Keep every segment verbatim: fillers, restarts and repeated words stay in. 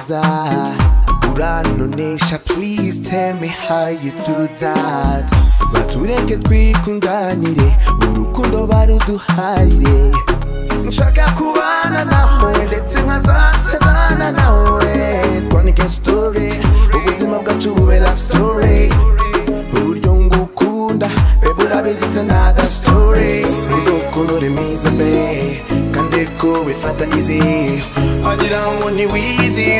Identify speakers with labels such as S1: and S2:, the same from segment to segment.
S1: neza uranonesha, please tell me how you do that. Batureke twikundanire urukundo baruduharire, nshaka kubana nawe ndetse nkazasezana nawe, twandike story ubuzima bwacu bube love story, uburyo ngukunda babe urabizi it's another story, urukundo remiza be kandi ko bifata easy wagira ngo ni wizi.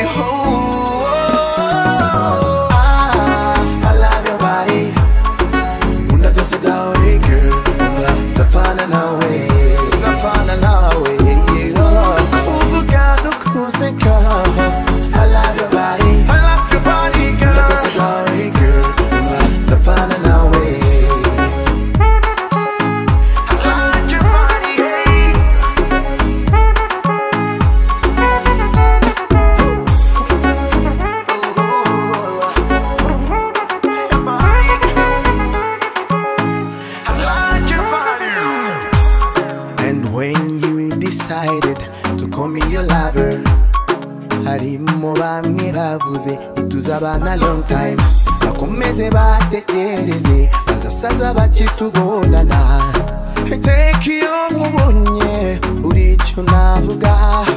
S1: When you decided to call me your lover, harimo bamwe bavuze ituzabana long time, bakomeze batekereze bazasaza bakitubonana, take iyo nkubonye uri icyo navuga.